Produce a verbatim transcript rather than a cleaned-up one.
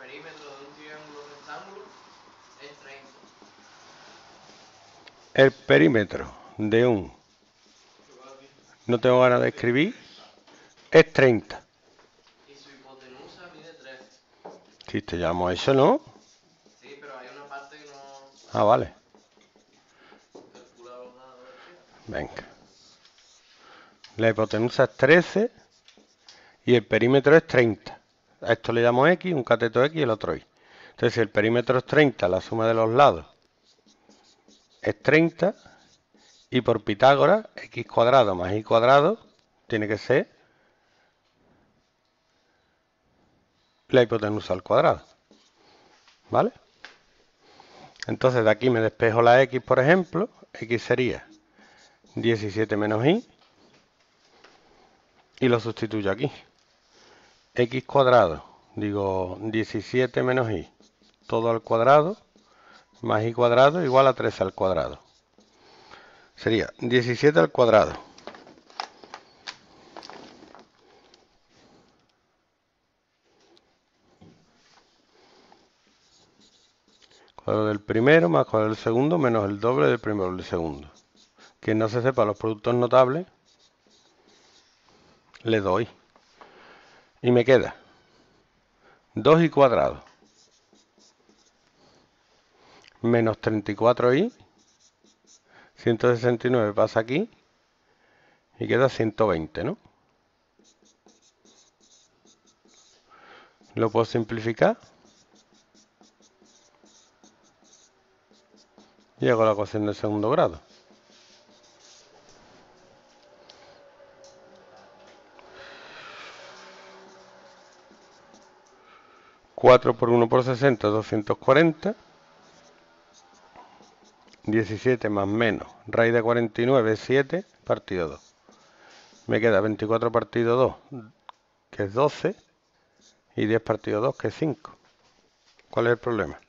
perímetro de un triángulo rectángulo es treinta. El perímetro de un, no tengo ganas de escribir, es treinta. Y su hipotenusa mide tres. Si te llamo eso, ¿no? Sí, pero hay una parte que no Ah, vale. calcula los lados del triángulo. Venga. La hipotenusa es trece y el perímetro es treinta. A esto le llamo X, un cateto X y el otro Y. Entonces, si el perímetro es treinta, la suma de los lados es treinta. Y por Pitágoras, X cuadrado más Y cuadrado tiene que ser la hipotenusa al cuadrado. ¿Vale? Entonces, de aquí me despejo la X, por ejemplo. X sería diecisiete menos Y. Y lo sustituyo aquí. X cuadrado, digo diecisiete menos Y, todo al cuadrado, más Y cuadrado igual a trece al cuadrado. Sería diecisiete al cuadrado. Cuadrado del primero más cuadrado del segundo menos el doble del primero del segundo. Quien no se sepa los productos notables, le doy. Y me queda dos Y cuadrado menos treinta y cuatro Y. ciento sesenta y nueve pasa aquí y queda ciento veinte, ¿no? Lo puedo simplificar. Y hago la ecuación de segundo grado. cuatro por uno por sesenta, doscientos cuarenta. diecisiete más menos raíz de cuarenta y nueve es siete partido dos. Me queda veinticuatro partido dos, que es doce, y diez partido dos, que es cinco. ¿Cuál es el problema?